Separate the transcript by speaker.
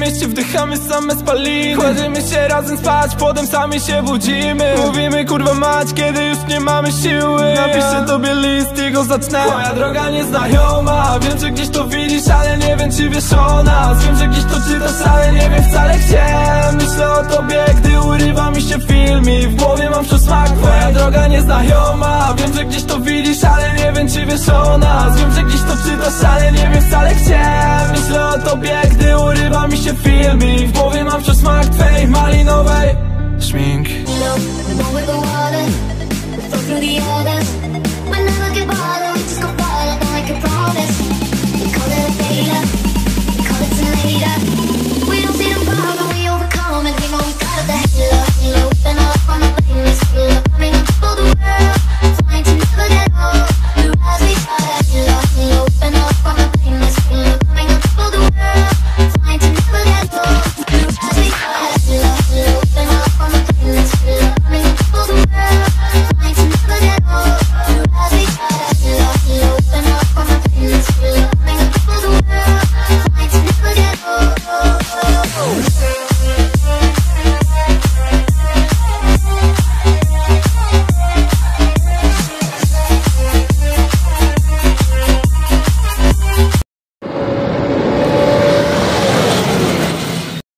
Speaker 1: mieście wdychamy same spaliny. Kładziemy się razem spać, potem sami się budzimy. Mówimy kurwa mać, kiedy już nie mamy siły. Napiszę tobie list i go zacznę. Moja droga nieznajoma, wiem, że gdzieś to widzisz, ale nie wiem, czy wiesz o nas. Wiem, że gdzieś to czytasz, ale nie wiem wcale gdzie. Myślę o tobie, gdy urywa mi się film i w głowie mam przesmak. Moja droga nieznajoma, wiem, że gdzieś to widzisz, ale nie wiem, czy wiesz o nas. Wiem, że gdzieś to czytasz, ale nie wiem wcale gdzie. Myślę o tobie, gdy urywa mi się film i w głowie mam przesmak twej malinowej.